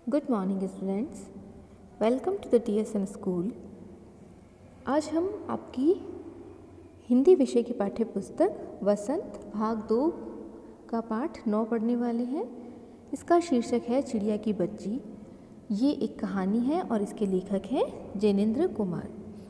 Good morning students, welcome to the TSN school. आज हम आपकी हिंदी विषय की पाठ्य पुस्तक वसंत भाग 2 का पाठ 9 पढ़ने वाले हैं। इसका शीर्षक है चिड़िया की बच्ची। ये एक कहानी है और इसके लेखक हैं जैनेन्द्र कुमार।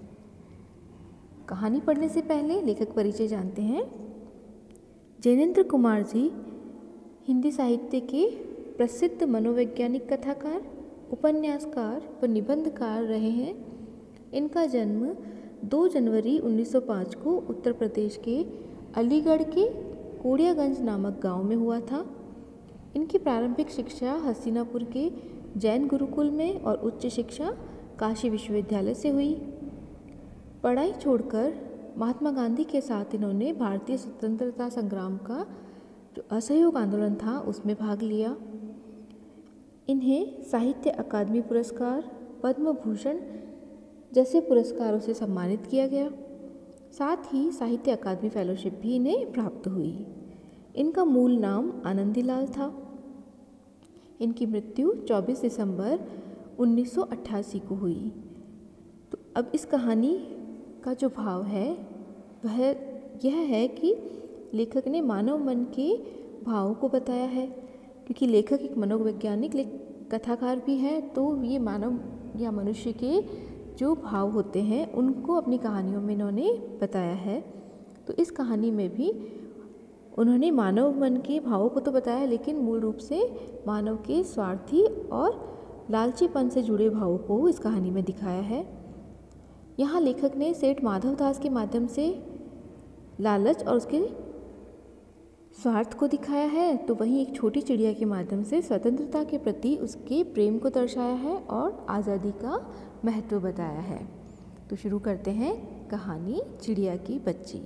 कहानी पढ़ने से पहले लेखक परिचय जानते हैं। जैनेन्द्र कुमार जी हिंदी साहित्य के प्रसिद्ध मनोवैज्ञानिक कथाकार, उपन्यासकार व निबंधकार रहे हैं। इनका जन्म 2 जनवरी 1905 को उत्तर प्रदेश के अलीगढ़ के कोड़ियागंज नामक गांव में हुआ था। इनकी प्रारंभिक शिक्षा हस्तिनापुर के जैन गुरुकुल में और उच्च शिक्षा काशी विश्वविद्यालय से हुई। पढ़ाई छोड़कर महात्मा गांधी के साथ इन्होंने भारतीय स्वतंत्रता संग्राम का जो असहयोग आंदोलन था उसमें भाग लिया। इन्हें साहित्य अकादमी पुरस्कार, पद्म भूषण जैसे पुरस्कारों से सम्मानित किया गया। साथ ही साहित्य अकादमी फेलोशिप भी इन्हें प्राप्त हुई। इनका मूल नाम आनंदीलाल था। इनकी मृत्यु 24 दिसंबर 1988 को हुई। तो अब इस कहानी का जो भाव है वह यह है कि लेखक ने मानव मन के भावों को बताया है। क्योंकि लेखक एक मनोवैज्ञानिक कथाकार भी हैं, तो ये मानव या मनुष्य के जो भाव होते हैं उनको अपनी कहानियों में इन्होंने बताया है। तो इस कहानी में भी उन्होंने मानव मन के भावों को तो बताया, लेकिन मूल रूप से मानव के स्वार्थी और लालचीपन से जुड़े भावों को इस कहानी में दिखाया है। यहाँ लेखक ने सेठ माधवदास के माध्यम से लालच और उसके स्वार्थ को दिखाया है, तो वहीं एक छोटी चिड़िया के माध्यम से स्वतंत्रता के प्रति उसके प्रेम को दर्शाया है और आज़ादी का महत्व बताया है। तो शुरू करते हैं कहानी चिड़िया की बच्ची।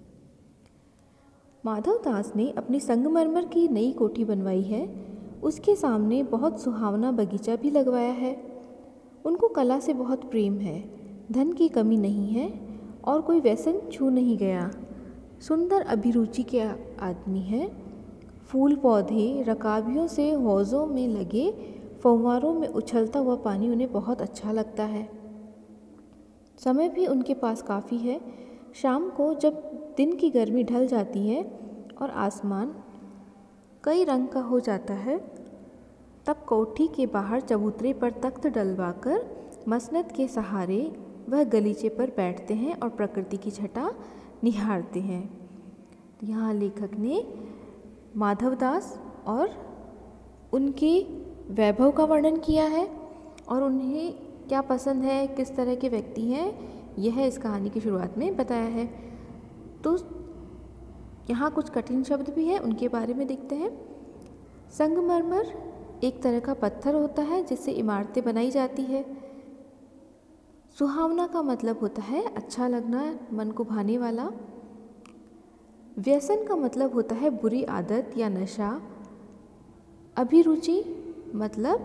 माधवदास ने अपनी संगमरमर की नई कोठी बनवाई है। उसके सामने बहुत सुहावना बगीचा भी लगवाया है। उनको कला से बहुत प्रेम है। धन की कमी नहीं है और कोई व्यसन छू नहीं गया। सुंदर अभिरुचि के आदमी हैं। फूल पौधे, रकाबियों से हौज़ों में लगे फव्वारों में उछलता हुआ पानी उन्हें बहुत अच्छा लगता है। समय भी उनके पास काफ़ी है। शाम को जब दिन की गर्मी ढल जाती है और आसमान कई रंग का हो जाता है, तब कोठी के बाहर चबूतरे पर तख्त डलवाकर मसनद के सहारे वह गलीचे पर बैठते हैं और प्रकृति की छटा निहारते हैं। यहाँ लेखक ने माधवदास और उनके वैभव का वर्णन किया है और उन्हें क्या पसंद है, किस तरह के व्यक्ति हैं, यह इस कहानी की शुरुआत में बताया है। तो यहाँ कुछ कठिन शब्द भी हैं, उनके बारे में देखते हैं। संगमरमर एक तरह का पत्थर होता है जिससे इमारतें बनाई जाती है। सुहावना का मतलब होता है अच्छा लगना, मन को भाने वाला। व्यसन का मतलब होता है बुरी आदत या नशा। अभिरुचि मतलब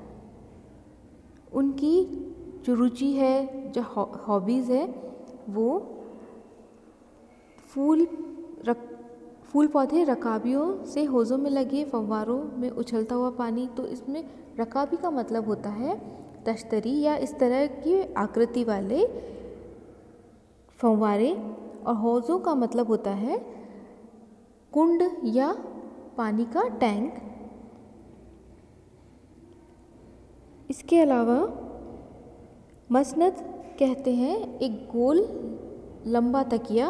उनकी जो रुचि है, जो हॉबीज़ है, वो फूल पौधे, रकाबियों से हौज़ों में लगे फव्वारों में उछलता हुआ पानी। तो इसमें रकाबी का मतलब होता है तश्तरी या इस तरह की आकृति वाले फव्वारे, और हौज़ों का मतलब होता है कुंड या पानी का टैंक। इसके अलावा मसनद कहते हैं एक गोल लंबा तकिया।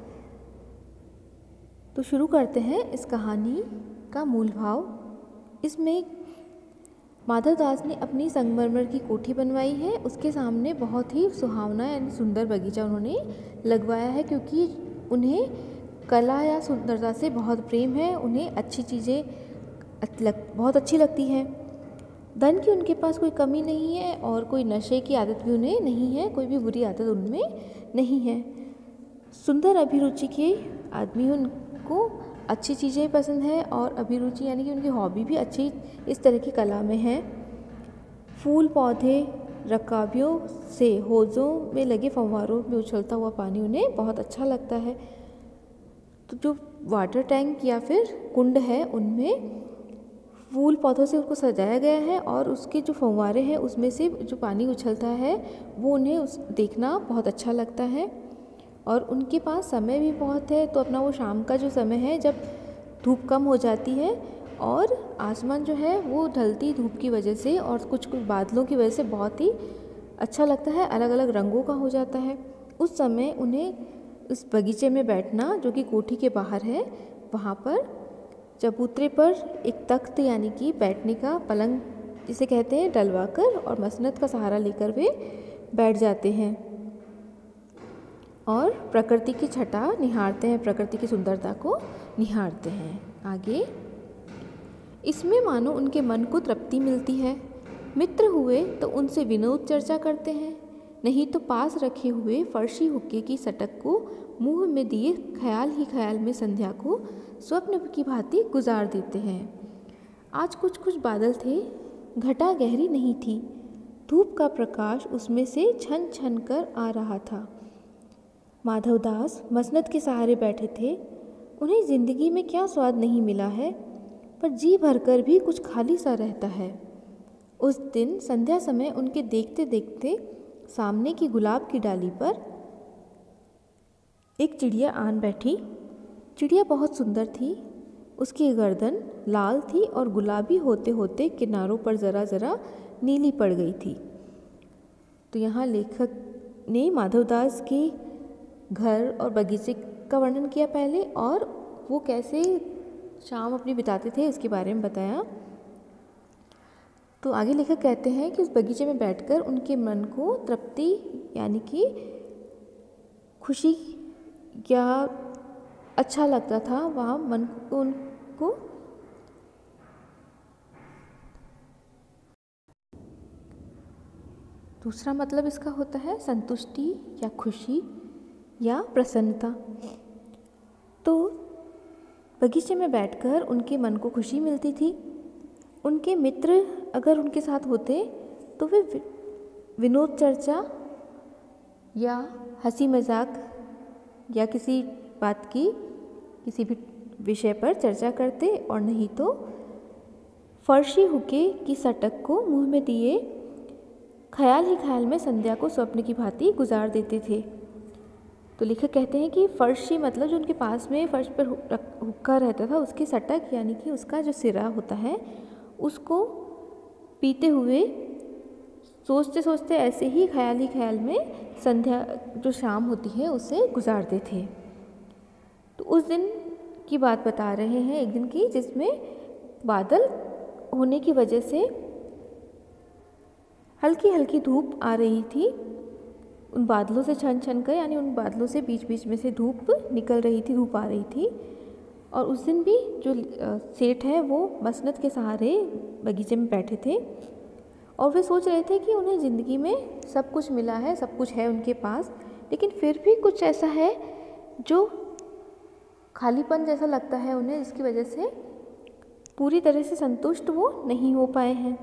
तो शुरू करते हैं इस कहानी का मूल भाव। इसमें माधवदास ने अपनी संगमरमर की कोठी बनवाई है। उसके सामने बहुत ही सुहावना यानी सुंदर बगीचा उन्होंने लगवाया है, क्योंकि उन्हें कला या सुंदरता से बहुत प्रेम है। उन्हें अच्छी चीज़ें बहुत अच्छी लगती हैं। धन की उनके पास कोई कमी नहीं है और कोई नशे की आदत भी उन्हें नहीं है, कोई भी बुरी आदत उनमें नहीं है। सुंदर अभिरुचि के आदमी, उनको अच्छी चीज़ें पसंद है और अभिरुचि यानी कि उनकी हॉबी भी अच्छी इस तरह की कला में है। फूल पौधे, रकाबियों से हौज़ों में लगे फव्वारों में उछलता हुआ पानी उन्हें बहुत अच्छा लगता है। तो जो वाटर टैंक या फिर कुंड है उनमें फूल पौधों से उसको सजाया गया है और उसके जो फव्वारे हैं उसमें से जो पानी उछलता है वो उन्हें उस देखना बहुत अच्छा लगता है। और उनके पास समय भी बहुत है, तो अपना वो शाम का जो समय है जब धूप कम हो जाती है और आसमान जो है वो ढलती धूप की वजह से और कुछ कुछ बादलों की वजह से बहुत ही अच्छा लगता है, अलग अलग रंगों का हो जाता है। उस समय उन्हें उस बगीचे में बैठना जो कि कोठी के बाहर है, वहाँ पर चबूतरे पर एक तख्त यानी कि बैठने का पलंग जिसे कहते हैं डलवाकर और मसनद का सहारा लेकर वे बैठ जाते हैं और प्रकृति की छटा निहारते हैं, प्रकृति की सुंदरता को निहारते हैं। आगे इसमें मानो उनके मन को तृप्ति मिलती है। मित्र हुए तो उनसे विनोद चर्चा करते हैं, नहीं तो पास रखे हुए फर्शी हुक्के की सटक को मुंह में दिए ख्याल ही ख्याल में संध्या को स्वप्न की भांति गुजार देते हैं। आज कुछ कुछ बादल थे, घटा गहरी नहीं थी, धूप का प्रकाश उसमें से छन छन कर आ रहा था। माधवदास मसनद के सहारे बैठे थे। उन्हें जिंदगी में क्या स्वाद नहीं मिला है, पर जी भरकर भी कुछ खाली सा रहता है। उस दिन संध्या समय उनके देखते देखते सामने की गुलाब की डाली पर एक चिड़िया आन बैठी। चिड़िया बहुत सुंदर थी, उसकी गर्दन लाल थी और गुलाबी होते होते किनारों पर ज़रा ज़रा नीली पड़ गई थी। तो यहाँ लेखक ने माधवदास के घर और बगीचे का वर्णन किया पहले, और वो कैसे शाम अपनी बिताते थे इसके बारे में बताया। तो आगे लेखक कहते हैं कि उस बगीचे में बैठकर उनके मन को तृप्ति यानी कि खुशी या अच्छा लगता था, वहाँ मन को उनको दूसरा मतलब इसका होता है संतुष्टि या खुशी या प्रसन्नता। तो बगीचे में बैठकर उनके मन को खुशी मिलती थी। उनके मित्र अगर उनके साथ होते तो वे विनोद चर्चा या हंसी मजाक या किसी बात की किसी भी विषय पर चर्चा करते, और नहीं तो फर्शी हुक्के की सटक को मुंह में दिए ख्याल ही ख्याल में संध्या को स्वप्न की भांति गुजार देते थे। तो लेखक कहते हैं कि फर्शी मतलब जो उनके पास में फर्श पर हुक्का रहता था उसकी सटक यानी कि उसका जो सिरा होता है उसको पीते हुए सोचते सोचते ऐसे ही ख्याल में संध्या जो शाम होती है उसे गुजारते थे। तो उस दिन की बात बता रहे हैं, एक दिन की, जिसमें बादल होने की वजह से हल्की हल्की धूप आ रही थी। उन बादलों से छन छन कर यानी उन बादलों से बीच बीच में से धूप निकल रही थी, धूप आ रही थी। और उस दिन भी जो सेठ है वो मसनद के सहारे बगीचे में बैठे थे और वे सोच रहे थे कि उन्हें ज़िंदगी में सब कुछ मिला है, सब कुछ है उनके पास, लेकिन फिर भी कुछ ऐसा है जो खालीपन जैसा लगता है उन्हें, जिसकी वजह से पूरी तरह से संतुष्ट वो नहीं हो पाए हैं।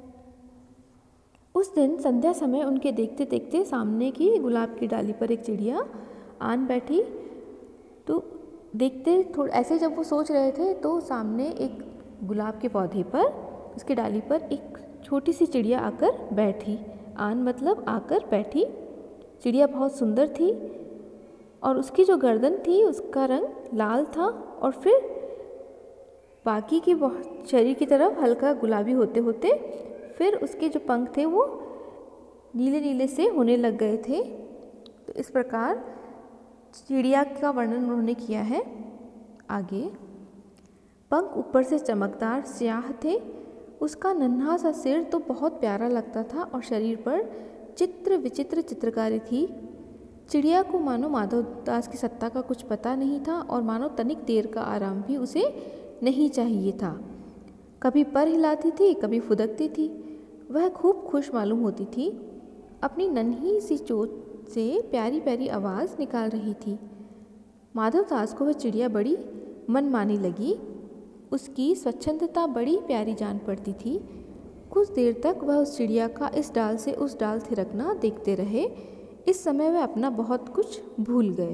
उस दिन संध्या समय उनके देखते देखते सामने की गुलाब की डाली पर एक चिड़िया आन बैठी। तो देखते थोड़ा ऐसे जब वो सोच रहे थे तो सामने एक गुलाब के पौधे पर उसकी डाली पर एक छोटी सी चिड़िया आकर बैठी। आन मतलब आकर बैठी। चिड़िया बहुत सुंदर थी और उसकी जो गर्दन थी उसका रंग लाल था और फिर बाकी की शरीर की तरफ हल्का गुलाबी होते होते फिर उसके जो पंख थे वो नीले नीले से होने लग गए थे। तो इस प्रकार चिड़िया का वर्णन उन्होंने किया है। आगे पंख ऊपर से चमकदार स्याह थे, उसका नन्हा सा सिर तो बहुत प्यारा लगता था और शरीर पर चित्र विचित्र चित्रकारी थी। चिड़िया को मानो माधवदास की सत्ता का कुछ पता नहीं था और मानो तनिक देर का आराम भी उसे नहीं चाहिए था। कभी पर हिलाती थी, कभी फुदकती थी। वह खूब खुश मालूम होती थी। अपनी नन्ही सी चोंच से प्यारी प्यारी आवाज़ निकाल रही थी। माधवदास को वह चिड़िया बड़ी मनमानी लगी। उसकी स्वच्छंदता बड़ी प्यारी जान पड़ती थी। कुछ देर तक वह उस चिड़िया का इस डाल से उस डाल थिरकना देखते रहे। इस समय वह अपना बहुत कुछ भूल गए।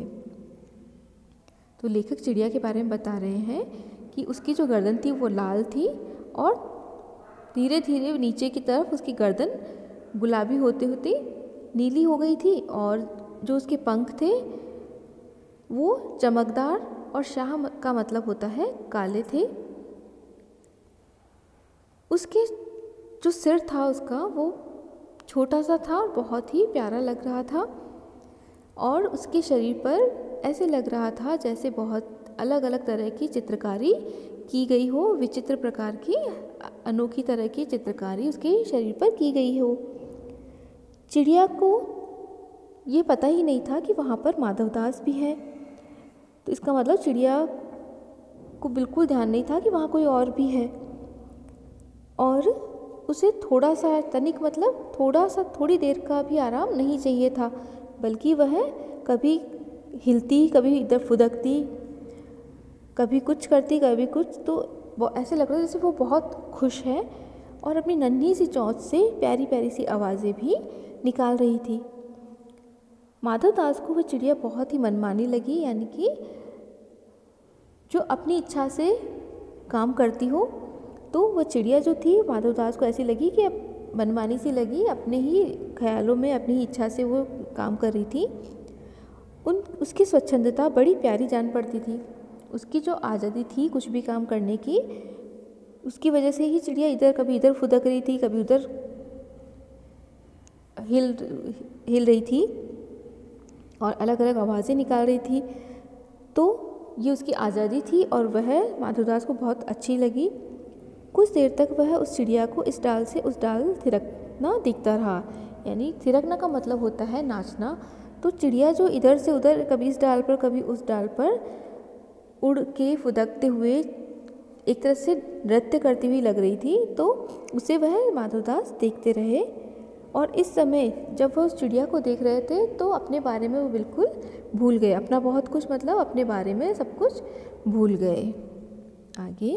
तो लेखक चिड़िया के बारे में बता रहे हैं कि उसकी जो गर्दन थी वो लाल थी और धीरे धीरे नीचे की तरफ उसकी गर्दन गुलाबी होते होते नीली हो गई थी और जो उसके पंख थे वो चमकदार और शाह का मतलब होता है काले थे। उसके जो सिर था उसका वो छोटा सा था और बहुत ही प्यारा लग रहा था और उसके शरीर पर ऐसे लग रहा था जैसे बहुत अलग अलग तरह की चित्रकारी की गई हो, विचित्र प्रकार की अनोखी तरह की चित्रकारी उसके शरीर पर की गई हो। चिड़िया को ये पता ही नहीं था कि वहाँ पर माधवदास भी है, तो इसका मतलब चिड़िया को बिल्कुल ध्यान नहीं था कि वहाँ कोई और भी है और उसे थोड़ा सा तनिक मतलब थोड़ी देर का भी आराम नहीं चाहिए था, बल्कि वह कभी हिलती कभी इधर फुदकती, कभी कुछ करती कभी कुछ, तो वो ऐसे लग रहा है जैसे वो बहुत खुश है और अपनी नन्ही सी चोंच से प्यारी प्यारी सी आवाज़ें भी निकाल रही थी। माधवदास को वह चिड़िया बहुत ही मनमानी लगी, यानी कि जो अपनी इच्छा से काम करती हो, तो वह चिड़िया जो थी माधवदास को ऐसी लगी कि अब मनमानी सी लगी, अपने ही ख्यालों में अपनी ही इच्छा से वो काम कर रही थी। उसकी स्वच्छंदता बड़ी प्यारी जान पड़ती थी। उसकी जो आज़ादी थी कुछ भी काम करने की, उसकी वजह से ही चिड़िया कभी इधर फुदक रही थी, कभी उधर हिल रही थी और अलग अलग आवाज़ें निकाल रही थी। तो ये उसकी आज़ादी थी और वह माधवदास को बहुत अच्छी लगी। कुछ देर तक वह उस चिड़िया को इस डाल से उस डाल थिरकना देखता रहा, यानी थिरकना का मतलब होता है नाचना। तो चिड़िया जो इधर से उधर कभी इस डाल पर कभी उस डाल पर उड़ के फुदकते हुए एक तरह से नृत्य करती हुई लग रही थी, तो उसे वह माधवदास देखते रहे। और इस समय जब वह उस चिड़िया को देख रहे थे तो अपने बारे में वो बिल्कुल भूल गए, अपना बहुत कुछ मतलब अपने बारे में सब कुछ भूल गए। आगे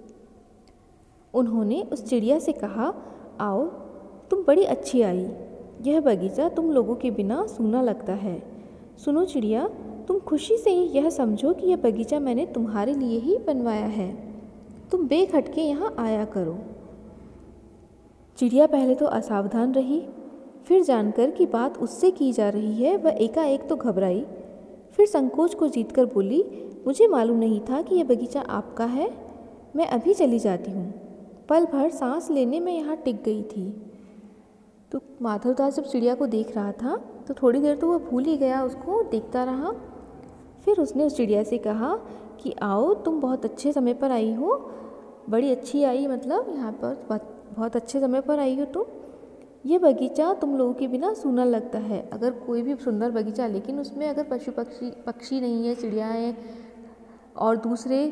उन्होंने उस चिड़िया से कहा, आओ तुम बड़ी अच्छी आई, यह बगीचा तुम लोगों के बिना सूना लगता है। सुनो चिड़िया, तुम खुशी से यह समझो कि यह बगीचा मैंने तुम्हारे लिए ही बनवाया है, तुम बेखटके यहाँ आया करो। चिड़िया पहले तो असावधान रही, फिर जानकर कि बात उससे की जा रही है वह एकाएक तो घबराई, फिर संकोच को जीतकर बोली, मुझे मालूम नहीं था कि यह बगीचा आपका है, मैं अभी चली जाती हूँ। पल भर सांस लेने में यहाँ टिक गई थी। तो माधवदास जब चिड़िया को देख रहा था तो थोड़ी देर तो वह भूल ही गया, उसको देखता रहा। फिर उसने उस चिड़िया से कहा कि आओ तुम बहुत अच्छे समय पर आई हो, बड़ी अच्छी आई, मतलब यहाँ पर बहुत अच्छे समय पर आई हो तुम। ये बगीचा तुम लोगों के बिना सूना लगता है। अगर कोई भी सुंदर बगीचा, लेकिन उसमें अगर पशु पक्षी नहीं है, चिड़ियाएँ और दूसरे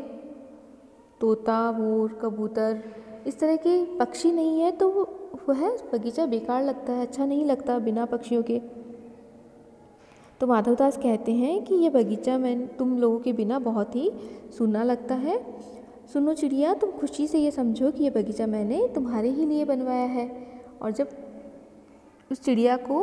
तोता मोर कबूतर इस तरह के पक्षी नहीं है, तो वह बगीचा बेकार लगता है, अच्छा नहीं लगता बिना पक्षियों के। तो माधवदास कहते हैं कि ये बगीचा तुम लोगों के बिना बहुत ही सूना लगता है। सुनो चिड़िया, तुम खुशी से ये समझो कि ये बगीचा मैंने तुम्हारे ही लिए बनवाया है। और जब उस चिड़िया को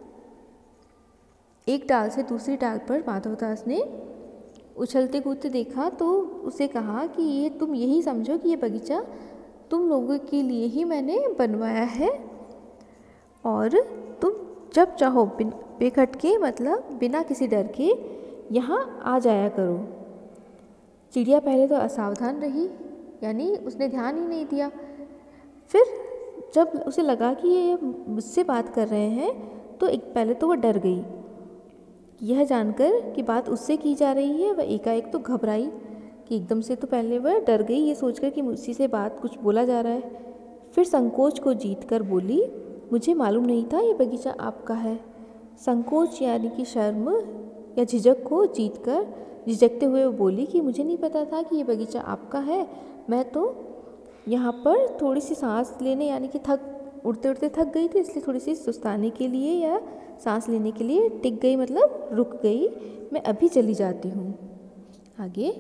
एक डाल से दूसरी डाल पर माधवदास ने उछलते कूदते देखा तो उसे कहा कि ये तुम यही समझो कि ये बगीचा तुम लोगों के लिए ही मैंने बनवाया है और तुम जब चाहो बेखटके मतलब बिना किसी डर के यहाँ आ जाया करो। चिड़िया पहले तो असावधान रही, यानी उसने ध्यान ही नहीं दिया। फिर जब उसे लगा कि ये मुझसे बात कर रहे हैं तो पहले तो वह डर गई, यह जानकर कि बात उससे की जा रही है। वह एकाएक तो घबराई कि एकदम से, तो पहले वह डर गई ये सोचकर कि मुझसे से बात कुछ बोला जा रहा है। फिर संकोच को जीतकर बोली, मुझे मालूम नहीं था ये बगीचा आपका है। संकोच यानी कि शर्म या झिझक को जीतकर झिझकते हुए वो बोली कि मुझे नहीं पता था कि ये बगीचा आपका है, मैं तो यहाँ पर थोड़ी सी सांस लेने यानी कि उड़ते उड़ते थक गई थी, इसलिए थोड़ी सी सुस्ताने के लिए या सांस लेने के लिए टिक गई, मतलब रुक गई, मैं अभी चली जाती हूँ। आगे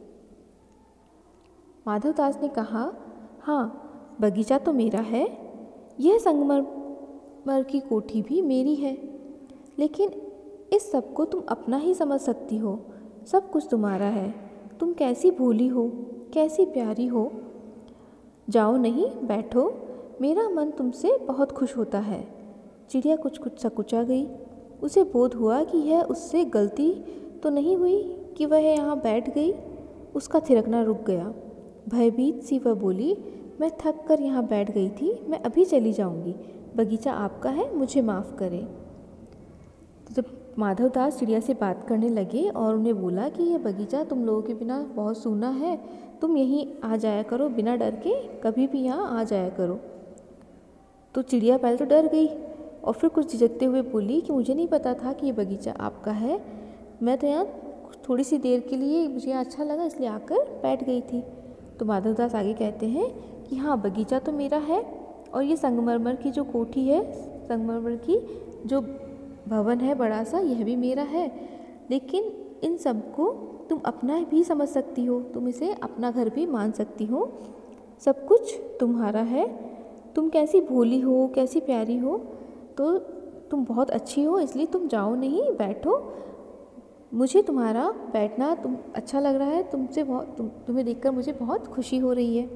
माधवदास ने कहा, हाँ बगीचा तो मेरा है, यह संगमरमर की कोठी भी मेरी है, लेकिन इस सब को तुम अपना ही समझ सकती हो, सब कुछ तुम्हारा है। तुम कैसी भोली हो, कैसी प्यारी हो, जाओ नहीं, बैठो, मेरा मन तुमसे बहुत खुश होता है। चिड़िया कुछ कुछ सकुचा गई। उसे बोध हुआ कि यह उससे गलती तो नहीं हुई कि वह यहाँ बैठ गई। उसका थिरकना रुक गया। भयभीत सी वह बोली, मैं थक कर यहाँ बैठ गई थी, मैं अभी चली जाऊँगी। बगीचा आपका है, मुझे माफ़ करें। तो जब माधवदास चिड़िया से बात करने लगे और उन्हें बोला कि यह बगीचा तुम लोगों के बिना बहुत सूना है, तुम यहीं आ जाया करो बिना डर के, कभी भी यहाँ आ जाया करो। तो चिड़िया पहले तो डर गई और फिर कुछ झिझकते हुए बोली कि मुझे नहीं पता था कि ये बगीचा आपका है, मैं तो यहाँ थोड़ी सी देर के लिए, मुझे यहाँ अच्छा लगा इसलिए आकर बैठ गई थी। तो माधवदास आगे कहते हैं कि हाँ, बगीचा तो मेरा है और ये संगमरमर की जो कोठी है, संगमरमर की जो भवन है बड़ा सा, यह भी मेरा है। लेकिन इन सबको तुम अपना भी समझ सकती हो, तुम इसे अपना घर भी मान सकती हो। सब कुछ तुम्हारा है। तुम कैसी भोली हो, कैसी प्यारी हो, तो तुम बहुत अच्छी हो, इसलिए तुम जाओ नहीं, बैठो। मुझे तुम्हारा बैठना अच्छा लग रहा है, तुम्हें देखकर मुझे बहुत खुशी हो रही है।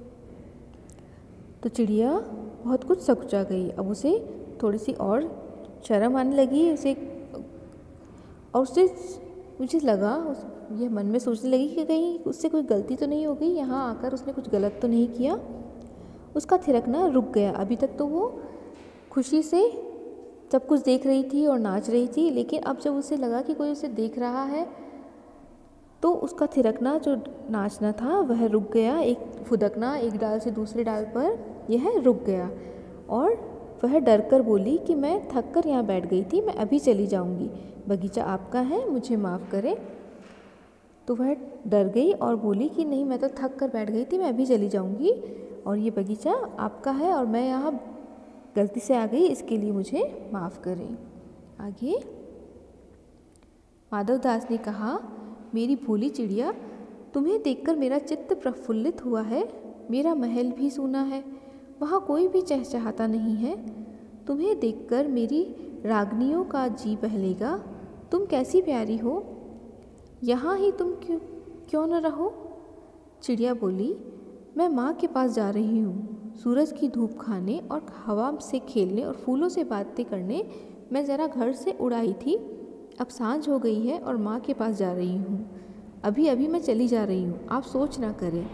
तो चिड़िया बहुत कुछ सकुचा गई। अब उसे थोड़ी सी और शर्म आने लगी उसे मुझे लगा, ये मन में सोचने लगी कि कहीं उससे कोई गलती तो नहीं हो गई, यहाँ आकर उसने कुछ गलत तो नहीं किया। उसका थिरकना रुक गया। अभी तक तो वो खुशी से सब कुछ देख रही थी और नाच रही थी, लेकिन अब जब उसे लगा कि कोई उसे देख रहा है तो उसका थिरकना, जो नाचना था, वह रुक गया। एक फुदकना एक डाल से दूसरे डाल पर यह रुक गया और वह डर कर बोली कि मैं थक कर यहाँ बैठ गई थी, मैं अभी चली जाऊँगी। बगीचा आपका है, मुझे माफ़ करें। तो वह डर गई और बोली कि नहीं, मैं तो थक कर बैठ गई थी, मैं अभी चली जाऊँगी और ये बगीचा आपका है और मैं यहाँ गलती से आ गई, इसके लिए मुझे माफ़ करें। आगे माधवदास ने कहा, मेरी भोली चिड़िया, तुम्हें देखकर मेरा चित्त प्रफुल्लित हुआ है। मेरा महल भी सूना है, वहाँ कोई भी चहचहाता नहीं है। तुम्हें देखकर मेरी रागनियों का जी बहलेगा। तुम कैसी प्यारी हो, यहाँ ही तुम क्यों न रहो। चिड़िया बोली, मैं माँ के पास जा रही हूँ, सूरज की धूप खाने और हवा से खेलने और फूलों से बातें करने। मैं ज़रा घर से उड़ाई थी, अब सांझ हो गई है और माँ के पास जा रही हूँ। अभी अभी मैं चली जा रही हूँ, आप सोच ना करें।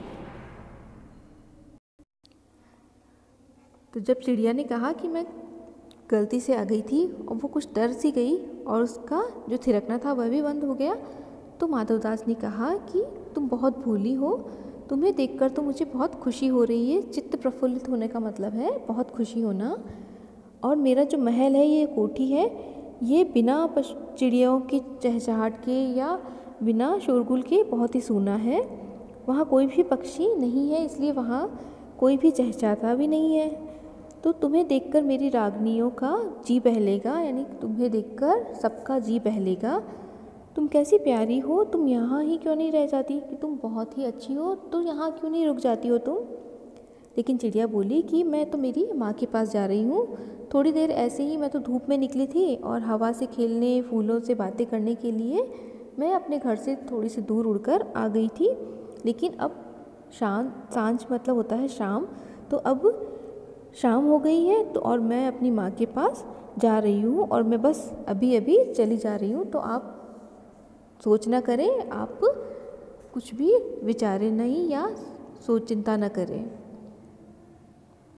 तो जब चिड़िया ने कहा कि मैं गलती से आ गई थी और वो कुछ डर सी गई और उसका जो थिरकना था वह भी बंद हो गया, तो माधवदास ने कहा कि तुम बहुत भोली हो, तुम्हें देखकर तो मुझे बहुत खुशी हो रही है। चित्त प्रफुल्लित होने का मतलब है बहुत खुशी होना। और मेरा जो महल है, ये कोठी है, ये बिना चिड़ियों की चहचहाट के या बिना शोरगुल के बहुत ही सूना है। वहाँ कोई भी पक्षी नहीं है, इसलिए वहाँ कोई भी चहचहाता भी नहीं है। तो तुम्हें देखकर मेरी रागनियों का जी बहलेगा, यानी तुम्हें देखकर सबका जी बहलेगा। तुम कैसी प्यारी हो, तुम यहाँ ही क्यों नहीं रह जाती, कि तुम बहुत ही अच्छी हो, तो यहाँ क्यों नहीं रुक जाती हो तुम। लेकिन चिड़िया बोली कि मैं तो मेरी माँ के पास जा रही हूँ, थोड़ी देर ऐसे ही मैं तो धूप में निकली थी और हवा से खेलने, फूलों से बातें करने के लिए मैं अपने घर से थोड़ी सी दूर उड़कर आ गई थी। लेकिन अब सांझ मतलब होता है शाम, तो अब शाम हो गई है, तो और मैं अपनी माँ के पास जा रही हूँ और मैं बस अभी अभी चली जा रही हूँ। तो आप सोच ना करें, आप कुछ भी विचारें नहीं या सोच चिंता न करें।